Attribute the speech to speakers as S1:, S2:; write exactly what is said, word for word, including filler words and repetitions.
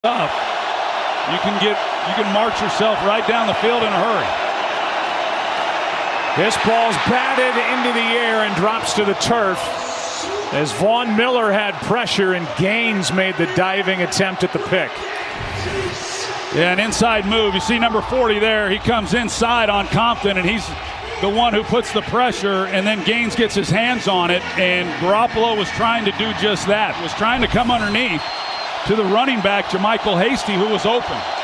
S1: Up, you can get you can march yourself right down the field in a hurry.
S2: This ball's batted into the air and drops to the turf as Vaughn Miller had pressure and Gaines made the diving attempt at the pick.
S1: Yeah, an inside move. You see number forty there. He comes inside on Compton, and he's the one who puts the pressure, and then Gaines gets his hands on it, and Garoppolo was trying to do just that, was trying to come underneath to the running back, JaMycal Hasty, who was open.